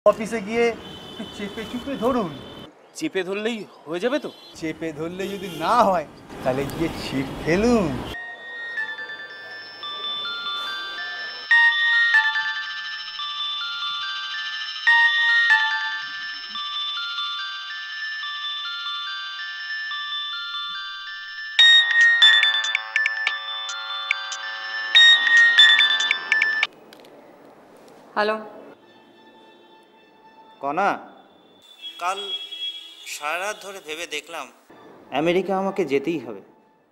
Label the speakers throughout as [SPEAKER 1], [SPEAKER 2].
[SPEAKER 1] অফিসে গিয়ে চেপে চুপে ধরুন।
[SPEAKER 2] চেপে ধরলেই হয়ে যাবে তো?
[SPEAKER 1] চেপে ধরলে যদি না হয় তাহলে গিয়ে ছিপ ফেলুন।
[SPEAKER 3] হ্যালো
[SPEAKER 4] কনা, কাল সারা রাত ধরে ভেবে দেখলাম আমেরিকা আমাকে যেতেই হবে।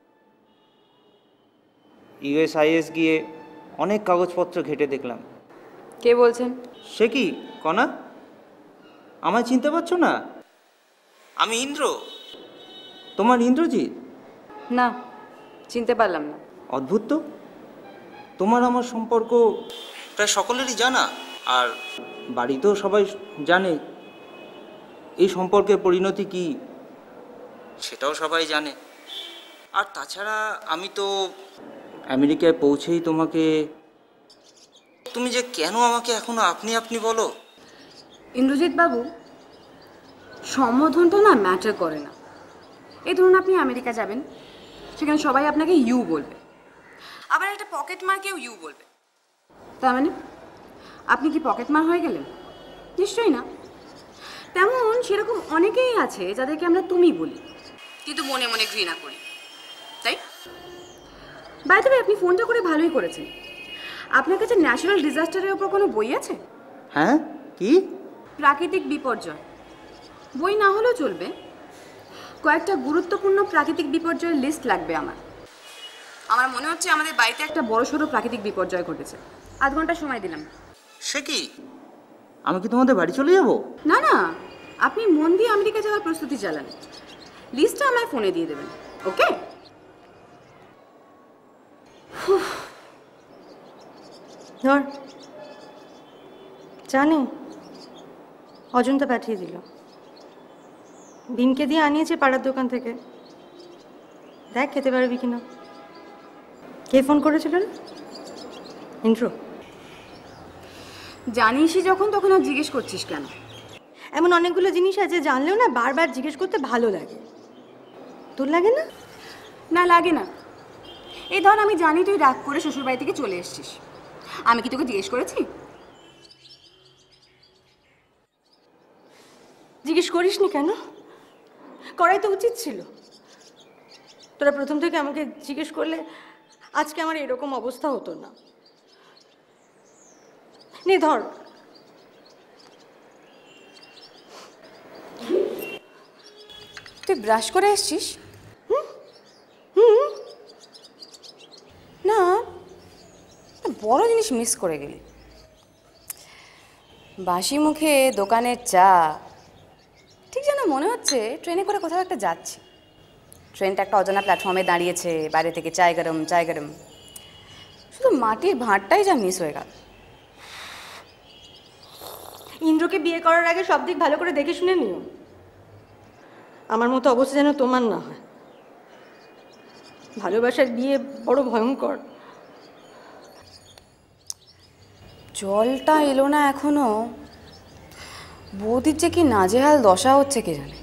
[SPEAKER 4] ইউএসআইএস গিয়ে অনেক কাগজপত্র ঘেটে দেখলাম।
[SPEAKER 3] কে বলছেন?
[SPEAKER 4] সে কি কনা, আমায় চিনতে পারছো না? আমি ইন্দ্র, তোমার ইন্দ্রজিৎ।
[SPEAKER 3] না, চিনতে পারলাম না।
[SPEAKER 4] অদ্ভুত তো, তোমার আমার সম্পর্ক প্রায় সকলেরই জানা, আর বাড়িতেও সবাই জানে। এই সম্পর্কের পরিণতি কি সেটাও সবাই জানে। আর তাছাড়া আমি তো আমেরিকায় পৌঁছেই তোমাকে, তুমি যে কেন আমাকে এখনো আপনি আপনি বলো?
[SPEAKER 3] ইন্দ্রজিৎ বাবু, সম্বোধনটা না ম্যাটার করে না। এই ধরুন আপনি আমেরিকা যাবেন, সেখানে সবাই আপনাকে ইউ বলবে, আবার একটা পকেট মারকেও ইউ বলবে। তার মানে আপনি কি পকেট মার হয়ে গেলেন? নিশ্চয়ই না। তেমন সেরকম অনেকেই আছে যাদেরকে আমরা তুমি বলি, কিন্তু মনে মনে ঘৃণা করি, তাই? বাই দ্য ওয়ে, আপনি ফোনটা করে ভালোই করেছেন। আপনার কাছে ন্যাচারাল ডিজাস্টারের ওপর কোনো বই আছে?
[SPEAKER 4] হ্যাঁ, কি?
[SPEAKER 3] প্রাকৃতিক বিপর্যয়। বই না হলেও চলবে, কয়েকটা গুরুত্বপূর্ণ প্রাকৃতিক বিপর্যয়ের লিস্ট লাগবে আমার। আমার মনে হচ্ছে আমাদের বাড়িতে একটা বড়সড় প্রাকৃতিক বিপর্যয় ঘটেছে। আধ ঘন্টা সময় দিলাম।
[SPEAKER 4] সে কি, আমি কি তোমাদের বাড়ি চলে যাব?
[SPEAKER 3] না না, আপনি মন দিয়ে আমেরিকা যাওয়ার প্রস্তুতি চালান। লিস্টটা আমায় ফোনে দিয়ে দেবেন, ওকে?
[SPEAKER 5] ধর, জানি অজন্তা পাঠিয়ে দিল। ভীমকে দিয়ে আনিয়েছে পাড়ার দোকান থেকে। দেখ খেতে পারবি কিনা। কে ফোন করেছিল? ইন্দ্র।
[SPEAKER 3] জানিসই যখন, তখন আর জিজ্ঞেস করছিস কেন?
[SPEAKER 5] এমন অনেকগুলো জিনিস আছে জানলেও না বারবার জিজ্ঞেস করতে ভালো লাগে। তোর লাগে না?
[SPEAKER 3] না, লাগে না। এই ধর, আমি জানি তুই রাগ করে শ্বশুরবাড়ি থেকে চলে এসছিস। আমি কি তোকে জিজ্ঞেস করেছি?
[SPEAKER 5] জিজ্ঞেস করিসনি কেন? করাই তো উচিত ছিল। তোরা প্রথম থেকে আমাকে জিজ্ঞেস করলে আজকে আমার এরকম অবস্থা হতো না। নে ধর।
[SPEAKER 3] তুই ব্রাশ করে এসছিস? না, বড় জিনিস মিস করে গেলি। বাসি মুখে দোকানের চা, ঠিক যেন মনে হচ্ছে ট্রেনে করে কোথাও একটা যাচ্ছি। ট্রেনটা একটা অজানা প্ল্যাটফর্মে দাঁড়িয়েছে, বাইরে থেকে চায় গরম চায় গরম। শুধু মাটির ভাঁড়টাই যা মিস হয়ে গেল।
[SPEAKER 5] ইন্দ্রকে বিয়ে করার আগে সব দিক ভালো করে দেখে শুনে নিও। আমার মতো অবস্থা যেন তোমার না হয়। ভালোবাসার বিয়ে বড় ভয়ঙ্কর।
[SPEAKER 3] জলটা এলো না এখনো। বৌদির যে কি নাজেহাল দশা হচ্ছে কে জানে।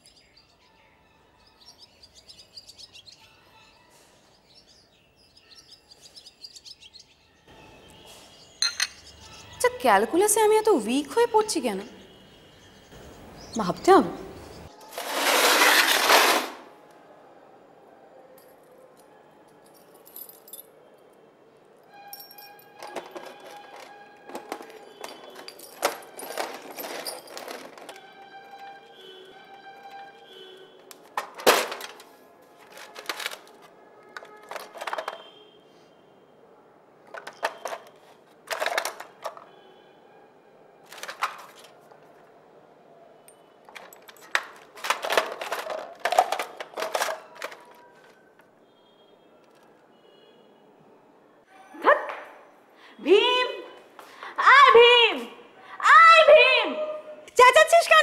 [SPEAKER 3] আচ্ছা, ক্যালকুলাসে আমি এত উইক হয়ে পড়ছি কেন? ভাবতে হবে।
[SPEAKER 5] ভীম, আয় ভীম, আয় ভীম, চেঁচাচ্ছিস কেন?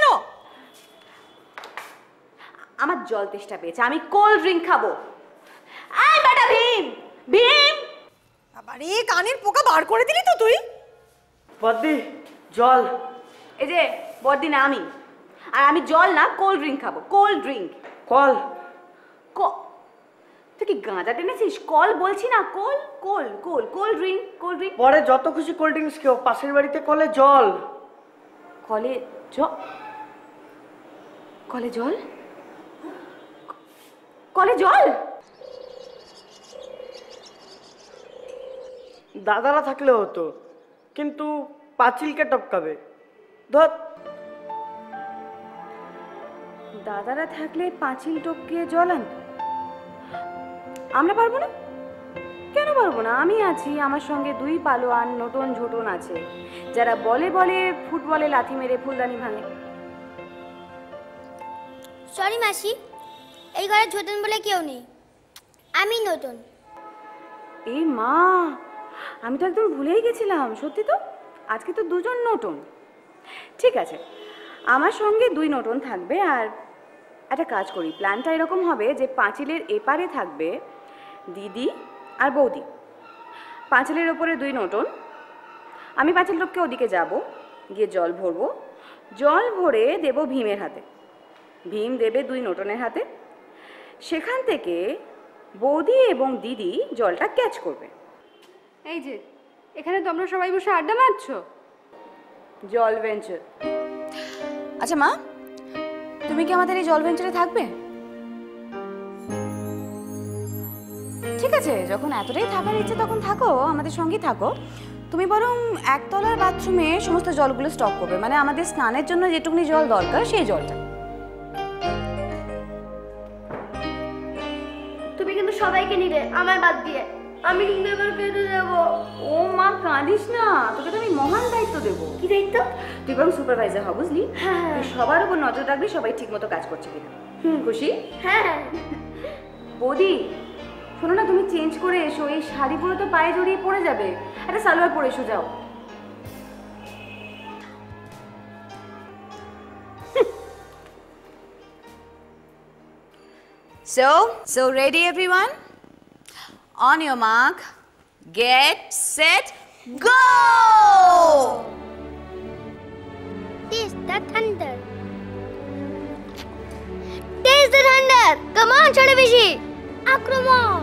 [SPEAKER 3] আমার জল তেষ্টা পেয়েছে, আমি কোল্ড ড্রিঙ্ক খাবো।
[SPEAKER 5] আয় বেটা ভীম, ভীম। আবার এই কানের পোকা বার করে দিলি তো তুই?
[SPEAKER 4] বদ্দি, জল।
[SPEAKER 3] এই যে বড়দিন আমি, আর আমি জল না কোল্ড ড্রিঙ্ক খাবো, কোল্ড ড্রিঙ্ক।
[SPEAKER 6] কল?
[SPEAKER 3] তুই কি গাঁজা টেনেছিস? কল বলছি না, কোল কোল কোল কোল্ড ড্রিঙ্ক, কোল্ড ড্রিঙ্ক।
[SPEAKER 6] পরে যত খুশি কোল্ড ড্রিঙ্কস খেও, পাশের বাড়িতে কলে জল।
[SPEAKER 3] কলে জল? কলে জল? কলে জল?
[SPEAKER 6] দাদারা থাকলে হতো, কিন্তু পাঁচিলকে টপকাবে। ধর,
[SPEAKER 3] দাদারা থাকলে পাঁচিল টপকে জল আনতো? আমরা পারবো না? কেন পারবো না? আমি আছি, আমার সঙ্গে 2 পালোয়ান নটন ঝোটন আছে, যারা বলে বলে ফুটবলে লাথি মেরে ফুলদানি ভাঙে।
[SPEAKER 7] সরি মাসি, এই ঘরে ছোটন বলে কেউ নেই, আমি নতুন।
[SPEAKER 3] এ মা, আমি তো একদম ভুলেই গেছিলাম, সত্যি তো, আজকে তো 2 জন নটন। ঠিক আছে, আমার সঙ্গে 2 নটন থাকবে। আর একটা কাজ করি, প্ল্যানটা এরকম হবে যে পাঁচিলের এপারে থাকবে দিদি আর বৌদি, পাঁচিলের ওপরে 2 নটন, আমি পাঁচিল টপকে ওদিকে যাব, গিয়ে জল ভরবো, জল ভরে দেব ভীমের হাতে, ভীম দেবে 2 নটনের হাতে, সেখান থেকে বৌদি এবং দিদি জলটা ক্যাচ করবে।
[SPEAKER 8] এই যে এখানে তোমরা সবাই বসে আড্ডা মারছো?
[SPEAKER 3] জল ভেঞ্চার। আচ্ছা মা, তুমি কি আমাদের এই জল ভেঞ্চারে থাকবে? ঠিক আছে, যখন এতটাই থাকার ইচ্ছে তখন থাকো, আমাদের সঙ্গেই থাকো। তুমি বরং একতলার বাথরুমে সমস্ত জলগুলো স্টক করবে, মানে আমাদের স্নানের জন্য যেটুকুনি জল দরকার সেই জলটা।
[SPEAKER 7] তুমি কিন্তু সবাইকে নিলে, আমার বাদ দিয়ে। আমি কিন্তু এবার কেটে যাবো।
[SPEAKER 3] ও মা, কাঁদিস না, তোকে তো আমি মহান দায়িত্ব দেবো।
[SPEAKER 7] কি দায়িত্ব?
[SPEAKER 3] তুই বরং সুপারভাইজার হ, বুঝলি?
[SPEAKER 7] হ্যাঁ।
[SPEAKER 3] তুই সবার উপর নজর রাখবি, সবাই ঠিক মতো কাজ করছে কিনা। খুশি?
[SPEAKER 7] হ্যাঁ।
[SPEAKER 3] বৌদি শোনো না, তুমি চেঞ্জ করে এসো, এই শাড়ি পরে তো পায়ে জড়িয়ে পড়ে যাবে, একটা সালোয়ার পরে এসো, যাও। So ready everyone? On your mark, get set, go!
[SPEAKER 7] Taste the thunder. Taste the thunder. Come on, ছোট বেশি। আক্রমণ।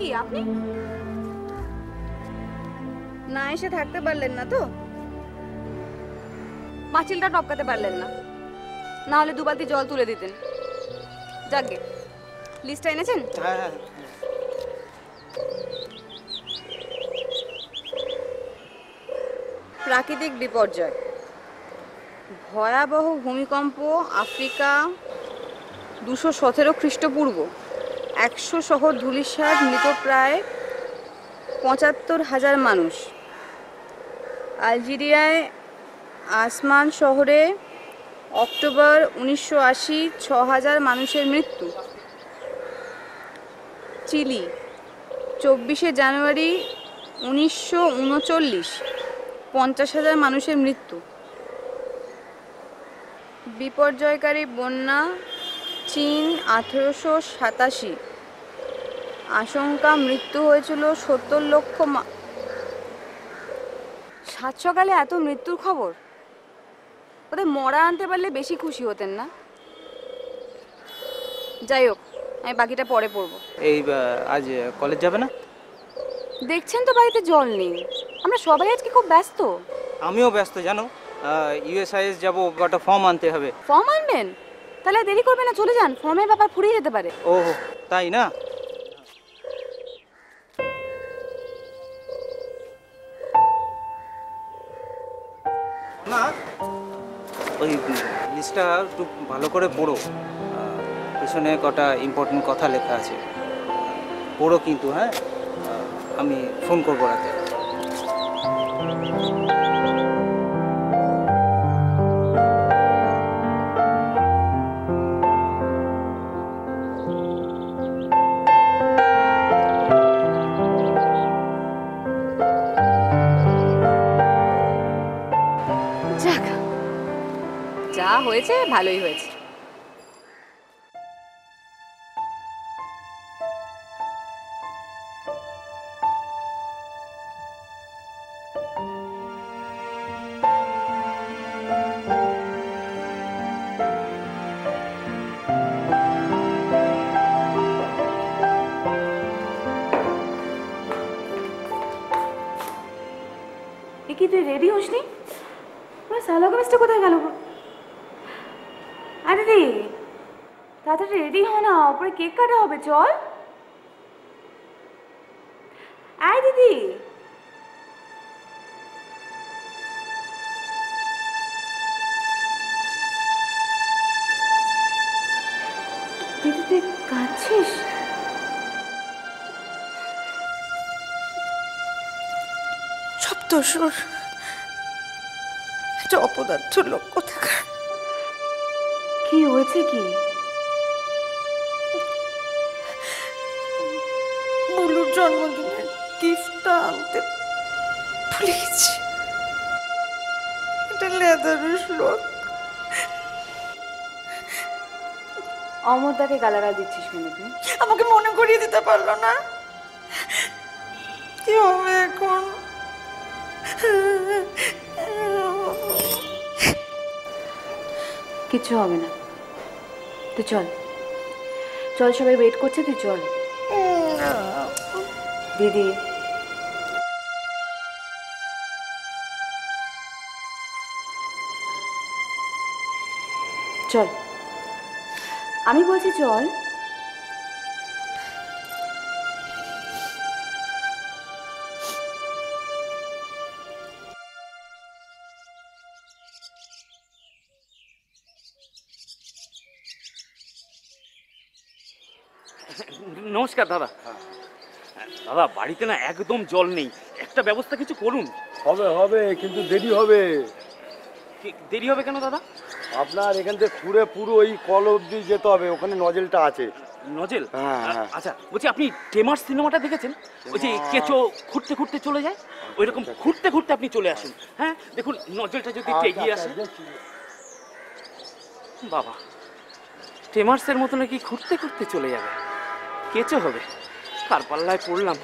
[SPEAKER 3] কি আপনি না এসে থাকতে পারলেন না তো? পাঁচিলটা টপকাতে পারলেন না, না হলে 2 বালতি জল তুলে দিতেন। যাকগে, লিস্টটা এনেছেন?
[SPEAKER 4] হ্যাঁ হ্যাঁ।
[SPEAKER 3] প্রাকৃতিক বিপর্যয়, ভয়াবহ ভূমিকম্প, আফ্রিকা, 217 খ্রিস্টপূর্ব, 100 শহর ধূলিসাৎ, মৃত প্রায় 75,000 মানুষ। আলজেরিয়ায় আসমান শহরে অক্টোবর 1980 6,000 মানুষের মৃত্যু। চিলি 24শে জানুয়ারি 1939 50,000 মানুষের মৃত্যু। বিপর্যয়কারী বন্যা চীন 1887, আশঙ্কা মৃত্যু হয়েছিল 70 লক্ষ। 7 সকালে এত মৃত্যুর খবর, ওদের মরা আনতে পারলে বেশি খুশি হতেন না? যাই হোক, আমি বাকিটা পরে পড়বো।
[SPEAKER 4] এই আজ কলেজ যাবে না?
[SPEAKER 3] দেখছেন তো বাড়িতে জল নেই, আমরা সবাই আজকে খুব ব্যস্ত।
[SPEAKER 4] আমিও ব্যস্ত জানো, ইউএসআইএস যাবো, একটা ফর্ম আনতে হবে।
[SPEAKER 3] ফর্ম আনবেন? তাহলে দেরি করবেন না, চলে যান, ফর্মের ব্যাপার ফুরিয়ে যেতে পারে।
[SPEAKER 4] ও তাই না? না, ওই লিস্টটা একটু ভালো করে পড়ো, পিছনে কটা ইম্পর্টেন্ট কথা লেখা আছে, পড়ো কিন্তু। হ্যাঁ, আমি ফোন করবো রাতে।
[SPEAKER 3] যাক, যা হয়েছে ভালোই হয়েছে। কি তুই রেডি হসনি? সালো কামিজটা কোথায় গেল? আরে রে, তাড়াতাড়ি রেডি হ না, ওপরে কেক কাটা হবে, চল। আয় দিদি। দিদি তুই কাঁদছিস?
[SPEAKER 5] সপ্তসুর একটা অপদার্থ লোক কোথাকার।
[SPEAKER 3] কি হয়েছে কি?
[SPEAKER 5] বুলুর জন্মদিনের গিফটটা আনতে ভুলে গেছি। এটা লেদারের লোক।
[SPEAKER 3] অমরদাকে গালাগাল দিচ্ছিস কেন তুই?
[SPEAKER 5] আমাকে মনে করিয়ে দিতে পারলো না। কি হবে এখন?
[SPEAKER 3] কিচ্ছু হবে না, তুই চল চল, সবাই ওয়েট করছে, তুই চল। দিদি চল, আমি বলছি চল।
[SPEAKER 2] নমস্কার দাদা। দাদা, বাড়িতে না একদম জল নেই, একটা ব্যবস্থা কিছু করুন।
[SPEAKER 1] হবে হবে, কিন্তু দেরি হবে।
[SPEAKER 2] দেরি হবে কেন দাদা?
[SPEAKER 1] আপনার এখান থেকে ঘুরে পুরো ওই কল অব্দি যেতে হবে, ওখানে নজেলটা আছে।
[SPEAKER 2] নজেল?
[SPEAKER 1] হ্যাঁ, হ্যাঁ।
[SPEAKER 2] আচ্ছা, বলছি আপনি টেমার সিনেমাটা দেখেছেন? ওই যে কেঁচো খুঁড়তে খুঁড়তে চলে যায়, ওই রকম খুঁড়তে খুঁড়তে আপনি চলে আসুন। হ্যাঁ, দেখুন নজেলটা যদি এগিয়ে আসে। বাবা, টেমার্সের মতো নাকি খুঁড়তে খুঁড়তে চলে যাবে, কেঁচো হবে, কার পাল্লায় পড়লাম।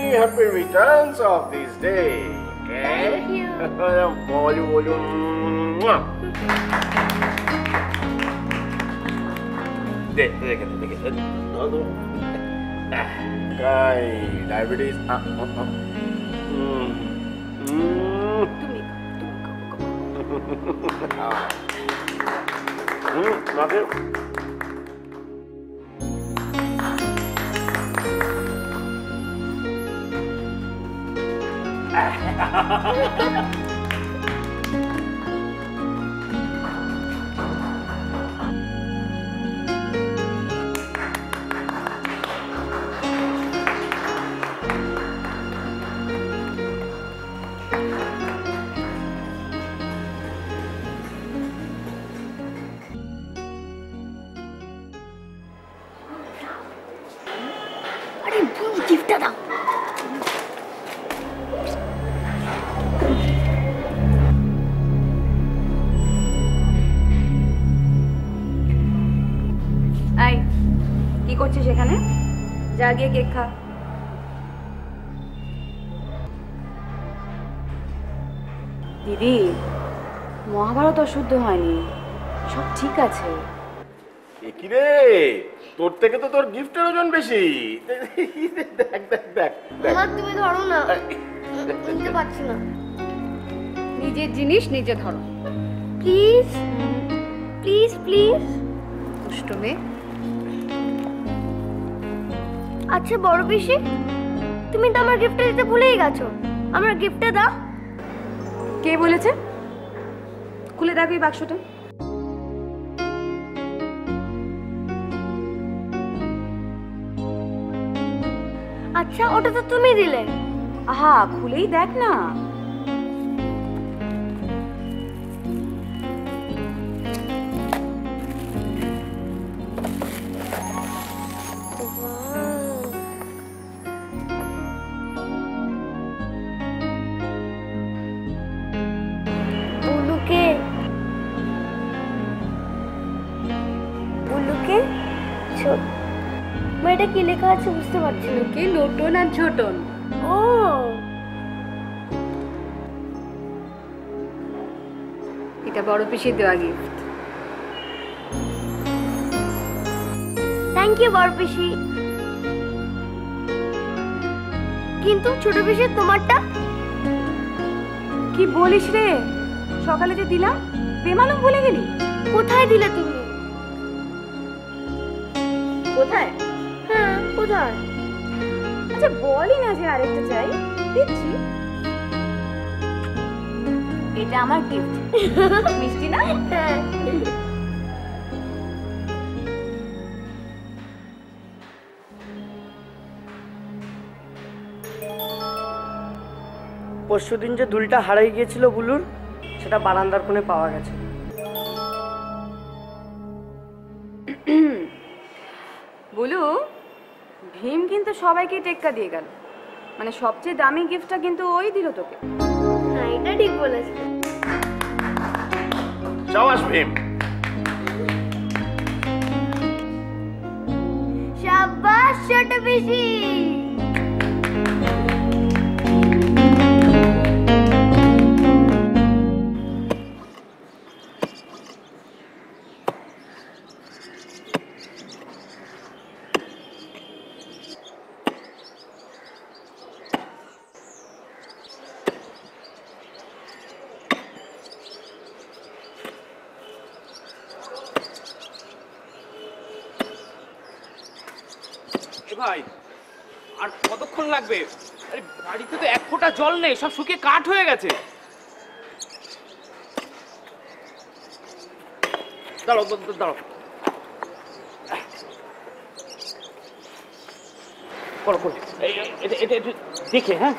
[SPEAKER 9] happy returns of this day. Okay?
[SPEAKER 7] Thank you.
[SPEAKER 9] বলো। দেখে দাদু কাই ডায়াবেটিস মাকে
[SPEAKER 7] আরে গিফটটা দাও।
[SPEAKER 3] এই কি করছিস এখানে? যা গিয়ে কেক খা। দিদি, মহাভারত অশুদ্ধ হয়নি, সব ঠিক আছে।
[SPEAKER 9] কি রে, তোর থেকে তো তোর গিফটের ওজন বেশি। দেখ দেখ দেখ দেখ।
[SPEAKER 7] মা তুমি ধরো না, নিতে পারছি না।
[SPEAKER 8] নিজের জিনিস নিজে ধরো
[SPEAKER 7] প্লিজ প্লিজ প্লিজ।
[SPEAKER 8] দুষ্ট মেয়ে।
[SPEAKER 7] আচ্ছা বড় পিসি, তুমি তো আমার গিফটটা দিতে ভুলেই গেছো। আমার গিফটটা দাও।
[SPEAKER 3] কে বলেছে? খুলে দেখো এই বাক্সটা।
[SPEAKER 7] আচ্ছা ওটা তো তুমি দিলে।
[SPEAKER 3] আহা, খুলেই দেখ না।
[SPEAKER 7] বুলুকে বুলুকে ছোট। মা এটা কি লেখা আছে বুঝতে পারছি না।
[SPEAKER 8] কে লোটন আর ছোটন।
[SPEAKER 7] ও
[SPEAKER 8] এটা বড় পিসির দেওয়া গিফট।
[SPEAKER 7] থ্যাংক ইউ বড় পিসি। কিন্তু ছোট পিসি তোমারটা?
[SPEAKER 3] কি বলিস রে? সকালে যে দিলাম বেমালুম ভুলে গেলি?
[SPEAKER 7] কোথায় দিলে তুমি?
[SPEAKER 3] কোথায়?
[SPEAKER 7] হ্যাঁ কোথায়?
[SPEAKER 3] আচ্ছা বলি না যে আরেকটা চাই, দিচ্ছি। এটা আমার গিফট। মিষ্টি না?
[SPEAKER 7] হ্যাঁ।
[SPEAKER 6] পরশুদিন যে দুলটা হারাই গিয়েছিল বুলুর, সেটা বারান্দার কোণে পাওয়া গেছে।
[SPEAKER 3] বুলু, ভীম কিন্তু সবাইকে টেক্কা দিয়ে গেল। মানে সবচেয়ে দামি গিফটটা কিন্তু ওই দিল তোকে।
[SPEAKER 7] হ্যাঁ এটা ঠিক বলেছ।
[SPEAKER 9] সাবাস ভীম।
[SPEAKER 7] শাবাশ ছোট পিসি।
[SPEAKER 2] ভাই আর কতক্ষণ লাগবে? আরে বাড়িতে তো এক ফোঁটা জল নেই, সব শুকিয়ে কাঠ হয়ে গেছে। দাঁড়াও দাঁড়াও, করো করো, এটা দেখে। হ্যাঁ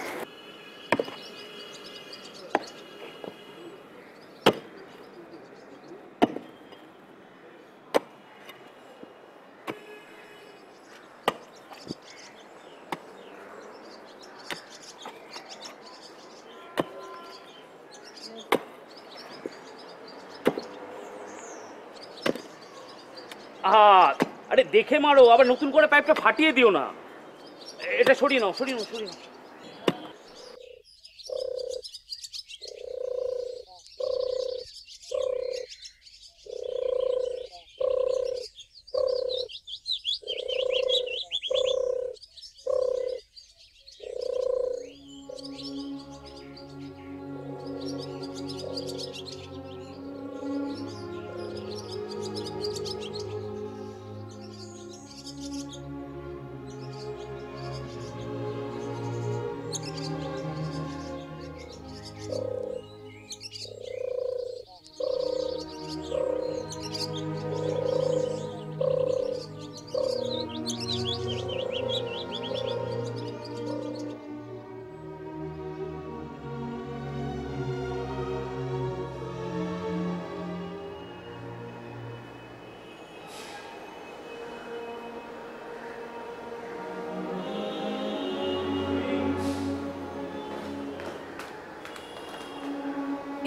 [SPEAKER 2] আরে দেখে মারো, আবার নতুন করে পাইপটা ফাটিয়ে দিও না। এটা সরিয়ে নাও, সরিয়ে নাও, সরিয়ে নাও।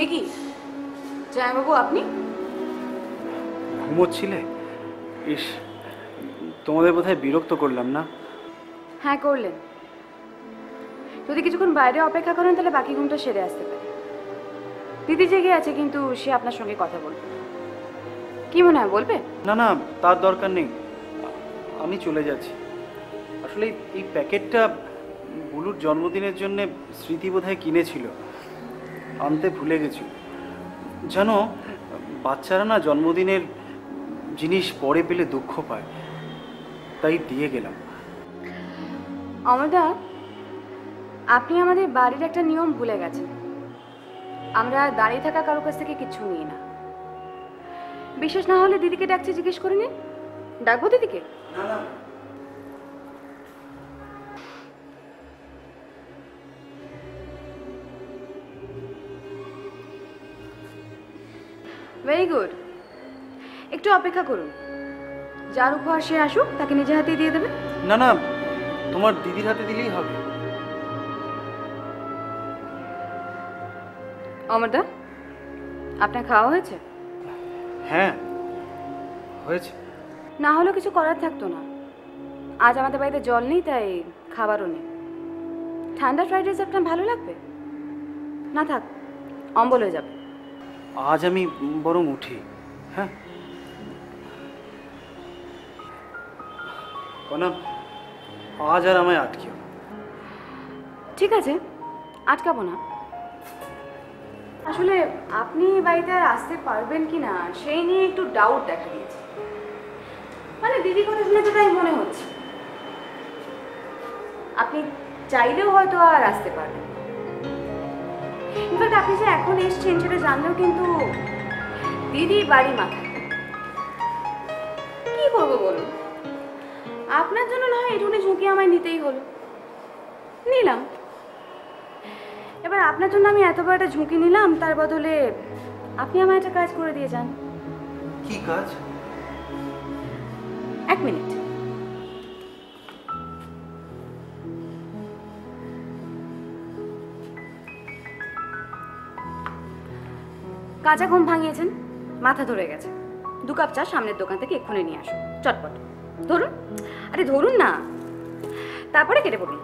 [SPEAKER 3] এ কি জয়বাবু, আপনি
[SPEAKER 10] ঘুমোচ্ছিলে? ইস, তোমাদের বোধহয় বিরক্ত করলাম না?
[SPEAKER 3] হ্যাঁ করলেন। যদি কিছুক্ষণ বাইরে অপেক্ষা করেন তাহলে বাকি ঘুমটা সেরে আসতে পারে। দিদি জেগে আছে, কিন্তু সে আপনার সঙ্গে কথা বলবে। কি মনে হয়, বলবে?
[SPEAKER 10] না না, তার দরকার নেই, আমি চলে যাচ্ছি। আসলে এই প্যাকেটটা বুলুর জন্মদিনের জন্য স্মৃতি বোধহয় কিনেছিল, আনতে ভুলে গেছি। জানো, বাচ্চারা না জন্মদিনের জিনিস পরে পেলে দুঃখ পায়, তাই দিয়ে গেলাম।
[SPEAKER 3] অমরদা, আপনি আমাদের বাড়ির একটা নিয়ম ভুলে গেছেন। আমরা দাঁড়িয়ে থাকা কারোর কাছ থেকে কিছু নিই না। বিশেষ না হলে দিদিকে ডাকছে, জিজ্ঞেস করে নিন। ডাকবো দিদিকে?
[SPEAKER 10] না না,
[SPEAKER 3] ভেরি গুড। একটু অপেক্ষা করুন, যার উপহার সে আসুক তাকে নিজে হাতেই দিয়ে দেবে।
[SPEAKER 10] না না, তোমার দিদির হাতে দিলেই হবে।
[SPEAKER 3] অমরদা, আপনার খাওয়া হয়েছে?
[SPEAKER 10] হ্যাঁ হয়েছে।
[SPEAKER 3] না হলেও কিছু করার থাকতো না। আজ আমাদের বাড়িতে জল নেই, তাই খাবারও নেই। ঠান্ডা ফ্রাইড রাইস আপনার ভালো লাগবে? না থাক, অম্বল হয়ে যাবে।
[SPEAKER 10] আজ আমি বরং উঠি। হ্যাঁ কনা, আজ আর আমায় আটকেও।
[SPEAKER 3] ঠিক আছে, আটকাবো না। আসলে আপনি বাড়িতে আর আসতে পারবেন কি না সেই নিয়ে একটু ডাউট দেখা দিয়েছে। মানে দিদি কথা শুনে তো তাই মনে হচ্ছে। আপনি চাইলেও হয়তো আর আসতে পারবেন। ইনফ্যাক্ট আপনি যে এখন এসছেন সেটা জানলেও কিন্তু দিদি বাড়ি মাথায়। কি করবো বলুন, আপনার জন্য না হয় এটুকুনি ঝুঁকি আমায় নিতেই হলো, নিলাম। এবার আপনার জন্য আমি এত বড় একটা ঝুঁকি নিলাম, তার বদলে আপনি আমায় একটা কাজ করে দিয়ে যান।
[SPEAKER 10] কি কাজ?
[SPEAKER 3] এক মিনিট। কাঁচা ঘুম ভাঙিয়েছেন, মাথা ধরে গেছে। 2 কাপ চা সামনের দোকান থেকে এক্ষুনি নিয়ে আসুন, চটপট। ধরুন, আরে ধরুন না, তারপরে কেটে পড়ুন।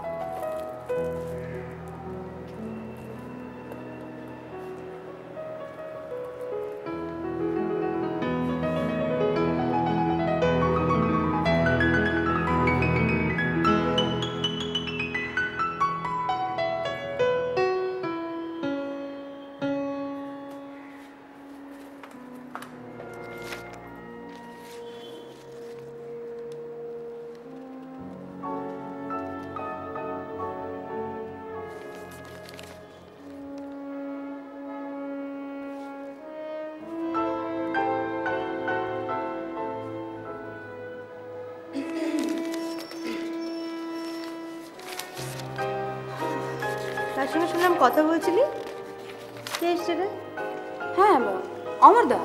[SPEAKER 5] তার সঙ্গে শুনলাম কথা বলছিলি, কে এসছে রে?
[SPEAKER 3] হ্যাঁ, অমরদা।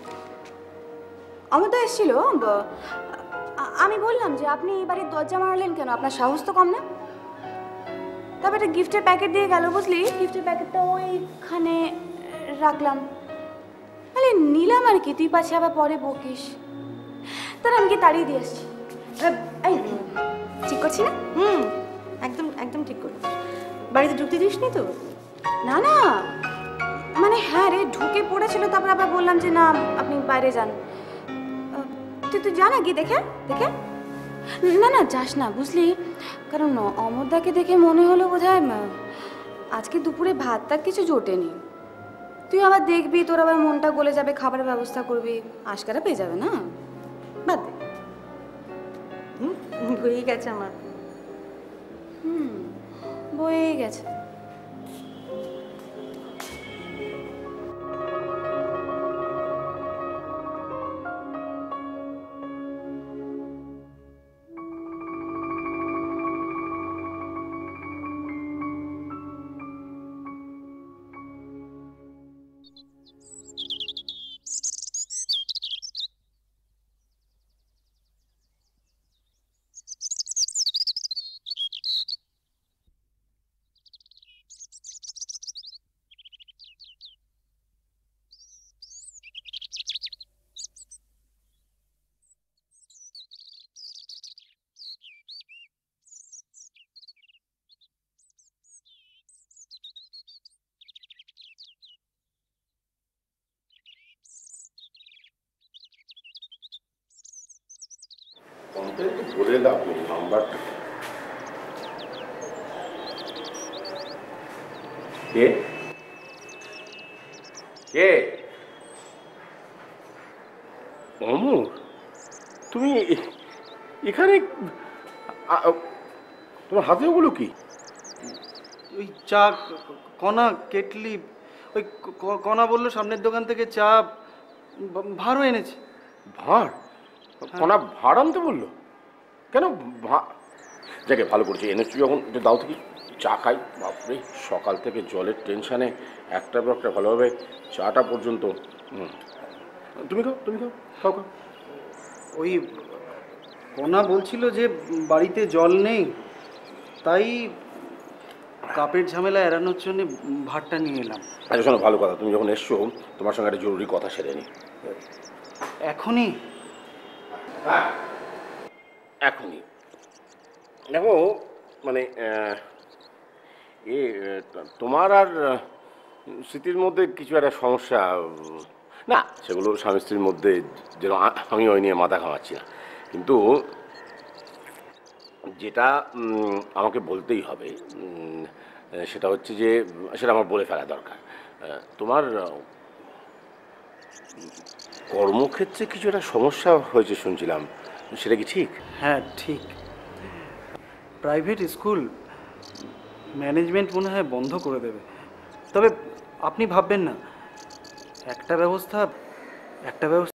[SPEAKER 3] অমরদা এসেছিল। আমি বললাম যে আপনি এই বাড়ির দরজা মারলেন কেন, আপনার সাহস তো কম না। তারপর একটা গিফটের প্যাকেট দিয়ে গেল, বুঝলি? গিফটের প্যাকেটটা ওইখানে রাখলাম, তাহলে নিলাম আর কি, তুই পাশে আবার পরে বকিস। তার আমি কি তাড়িয়ে দিয়ে আসছি। এই ঠিক করছি না?
[SPEAKER 5] একদম একদম ঠিক করে। বাড়িতে ঢুকতে দিসনি তো?
[SPEAKER 3] না না, মানে হ্যাঁ রে, ঢুকে পড়েছিল, তারপর আবার বললাম যে না আপনি বাইরে যান। তুই জানা কি দেখে দেখে? না না, যাস না, বুঝলি? কারণ অমরদাকে দেখে মনে হলো বোধহয় আজকে দুপুরে ভাতটা কিছু জোটেনি। তুই আবার দেখবি, তোর আবার মনটা গলে যাবে, খাবারের ব্যবস্থা করবি, আশকারা পেয়ে যাবে না। বাদ দে।
[SPEAKER 5] হয়ে গেছে আমার।
[SPEAKER 3] বয়ে গেছে।
[SPEAKER 9] বলে দাও নাম্বারটা। কে কে? অমর, তুমি এখানে? তোমার হাতে ওগুলো কি?
[SPEAKER 10] ওই চা, কণা, কেটলি। ওই কণা বললো সামনের দোকান থেকে চা ভাড়ও এনেছে।
[SPEAKER 9] ভাড়? কণা ভাড় আনতে বললো? কেন? যাকে ভালো করেছে, এনেছি যখন একটু দাও থেকে চা খাই। বাপরে, সকাল থেকে জলের টেনশানে একটা পর একটা ভালোভাবে চাটা পর্যন্ত। তুমি খাও, তুমি খাও, খাও খাও।
[SPEAKER 10] ওই কণা বলছিল যে বাড়িতে জল নেই, তাই কাপের ঝামেলা এড়ানোর জন্য ভাতটা নিয়ে এলাম।
[SPEAKER 9] আচ্ছা শোনো, ভালো কথা, তুমি যখন এসছো তোমার সঙ্গে একটা জরুরি কথা সেরে নি।
[SPEAKER 10] এখনই?
[SPEAKER 9] এখনই দেখো, মানে তোমার আর স্মৃতির মধ্যে কিছু একটা সমস্যা। না, সেগুলো স্বামী স্ত্রীর মধ্যে, যেন আমি ওই নিয়ে মাথা ঘামাচ্ছি না, কিন্তু যেটা আমাকে বলতেই হবে সেটা হচ্ছে যে, সেটা আমার বলে ফেলা দরকার। তোমার কর্মক্ষেত্রে কিছু একটা সমস্যা হয়েছে শুনছিলাম, সেটা কি ঠিক?
[SPEAKER 10] হ্যাঁ ঠিক। প্রাইভেট স্কুল ম্যানেজমেন্ট মনে হয় বন্ধ করে দেবে। তবে আপনি ভাববেন না, একটা ব্যবস্থা